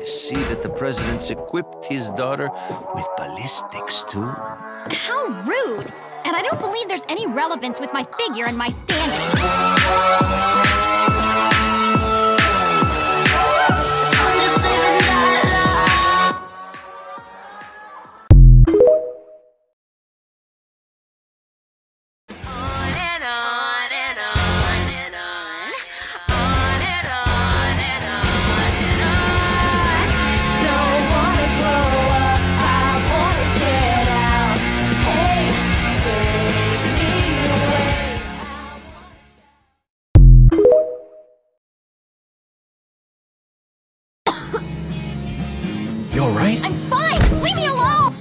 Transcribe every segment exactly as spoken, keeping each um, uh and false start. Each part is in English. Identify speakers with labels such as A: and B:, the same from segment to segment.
A: see that the president's equipped his daughter with ballistics, too.
B: How rude! And I don't believe there's any relevance with my figure and my standing.
A: You all right?
B: I'm fine! Leave me alone!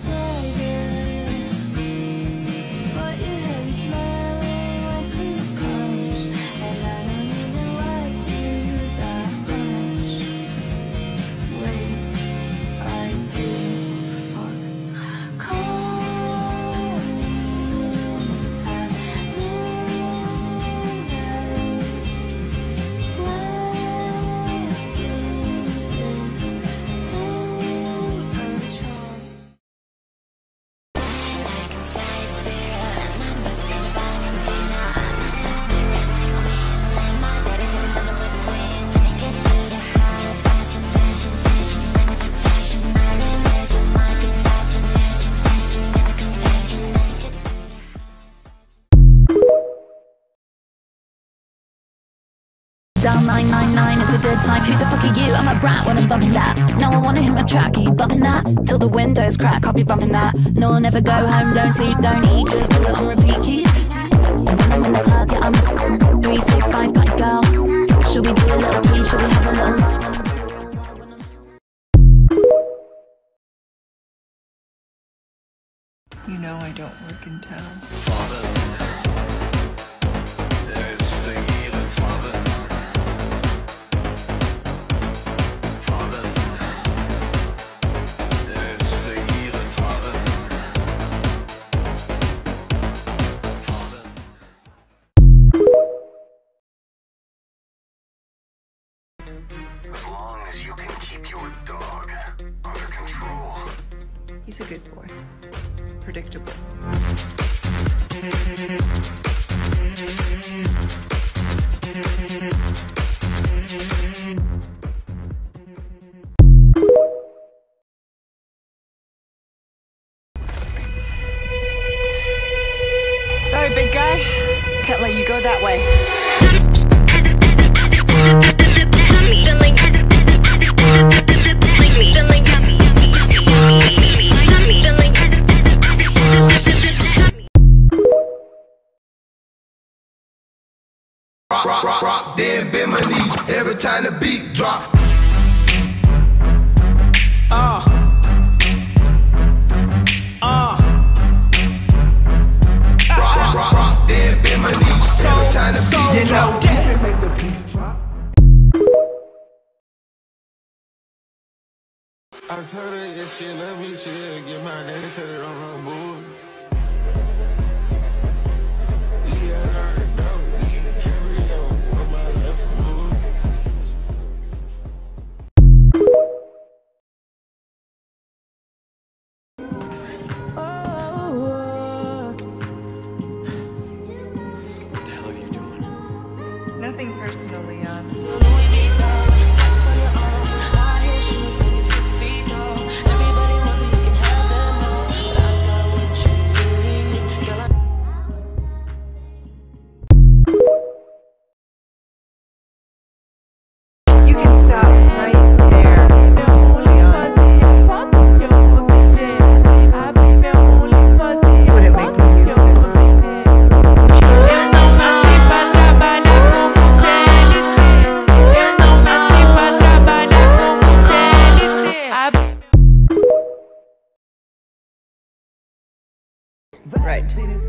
C: Down nine nine nine is a good time. Who the fuck are you? I'm a brat when I'm bumping that. No, I wanna hit my track. Are you bumping that? Till the windows crack, I'll be bumping that. No, I'll never go home, don't sleep, don't eat. Just do it on repeat, keep. When I'm in the club, yeah, I'm three six five party girl. Should we do a little key? Should we have a little line on the
D: You know I don't work in town.
E: As long as you can keep your dog under control.
D: He's a good boy. Predictable. Sorry, big guy. Can't let you go that way.
F: Rock, rock, rock, rock, then bend my knees every time the beat drop. Uh. Uh. Rock, rock, rock, rock, then bend my knees every time the beat drop. Make the beat drop.
G: I told her if she love me, she'll get my name, set it on her board.
D: Nothing personal, Leon. You can stop right there, Leon. Wouldn't make me use this. Right.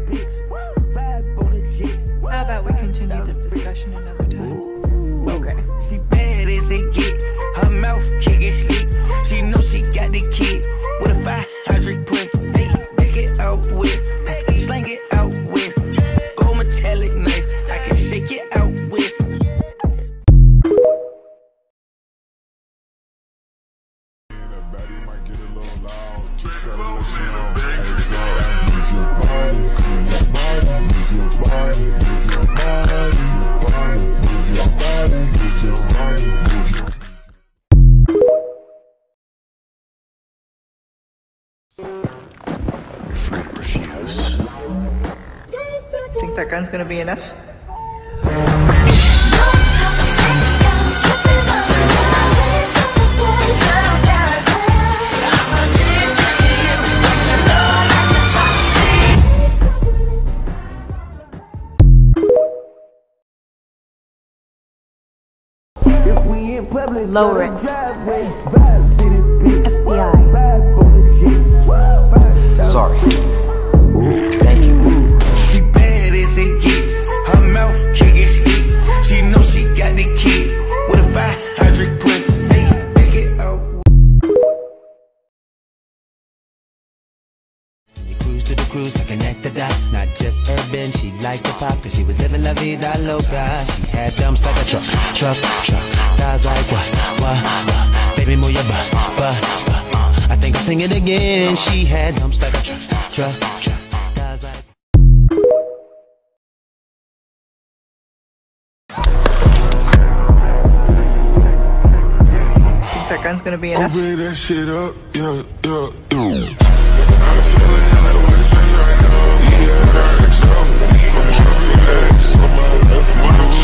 D: How about we continue this discussion another time? Okay.
F: She bad as it get, her mouth kicking sleep. She know she got the kid with a five hundred pussy. Make it out west, slang it out west. Go metallic knife, I can shake it out west.
A: You're free to refuse.
D: Think that gun's gonna be enough? Lower it. F B I.
A: Sorry. Thank you.
F: She bad as it get. Her mouth can't get sleep. She know she got the key. With a five hundred pussy. Make it out.
H: You cruise to the cruise to connect the dots. Not just urban, she liked the pop, cause she was living la vida loca. She had dumps like a truck, truck, truck. Thighs like what, what, what. Baby, move your butt, butt, butt. I think I'll sing it again. She had dumps like a truck, truck, truck. Thighs like.
D: Think that gun's gonna be enough?
G: Open that shit up, yeah, yeah, yeah. I'm feeling like we're right now. Yeah, right, so I'm trying to relax. On my left, one, two.